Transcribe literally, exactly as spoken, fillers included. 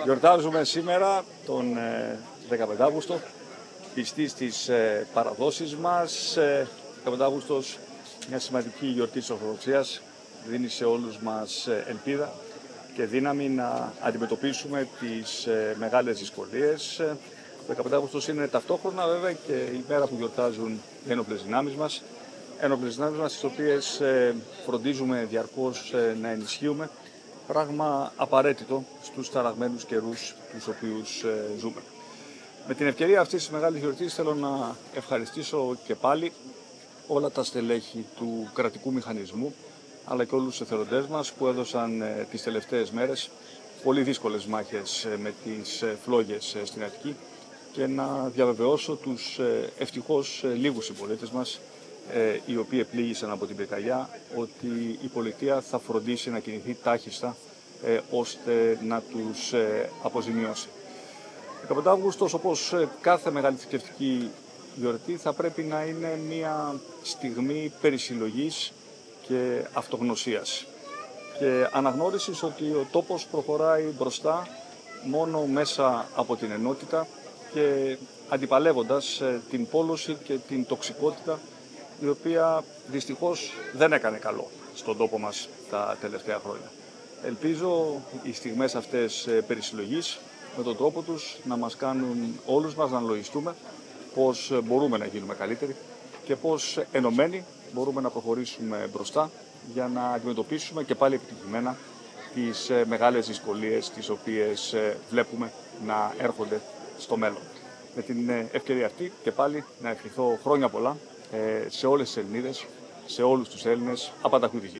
Γιορτάζουμε σήμερα τον δεκαπέντε Αύγουστο, πιστοί στις παραδόσεις μας. δεκαπέντε Αύγουστος, μια σημαντική γιορτή της Ορθοδοξίας, δίνει σε όλους μας ελπίδα και δύναμη να αντιμετωπίσουμε τις μεγάλες δυσκολίες. Το δεκαπέντε Αύγουστος είναι ταυτόχρονα βέβαια και η μέρα που γιορτάζουν οι ένοπλες δυνάμεις μας, ένοπλες δυνάμεις μας τις οποίες φροντίζουμε διαρκώς να ενισχύουμε, πράγμα απαραίτητο στους ταραγμένους καιρούς τους οποίους ζούμε. Με την ευκαιρία αυτής της μεγάλης γιορτής θέλω να ευχαριστήσω και πάλι όλα τα στελέχη του κρατικού μηχανισμού, αλλά και όλους τους εθελοντές μας που έδωσαν τις τελευταίες μέρες πολύ δύσκολες μάχες με τις φλόγες στην Αττική, και να διαβεβαιώσω τους ευτυχώς λίγους συμπολίτες μας οι οποίοι πλήγησαν από την πυρκαγιά ότι η πολιτεία θα φροντίσει να κινηθεί τάχιστα ώστε να τους αποζημιώσει. δεκαπέντε Αύγουστος, όπως κάθε μεγάλη θρησκευτική γιορτή, θα πρέπει να είναι μια στιγμή περισυλλογής και αυτογνωσίας και αναγνώρισης ότι ο τόπος προχωράει μπροστά μόνο μέσα από την ενότητα και αντιπαλεύοντας την πόλωση και την τοξικότητα, η οποία δυστυχώς δεν έκανε καλό στον τόπο μας τα τελευταία χρόνια. Ελπίζω οι στιγμές αυτές περισυλλογής με τον τρόπο τους να μας κάνουν όλους μας να λογιστούμε πώς μπορούμε να γίνουμε καλύτεροι και πώς ενωμένοι μπορούμε να προχωρήσουμε μπροστά για να αντιμετωπίσουμε και πάλι επιτυχημένα τις μεγάλες δυσκολίες τις οποίες βλέπουμε να έρχονται στο μέλλον. Με την ευκαιρία αυτή και πάλι να ευχηθώ χρόνια πολλά σε όλες τις Ελληνίδες, σε όλους τους Έλληνες, απανταχού τυχής.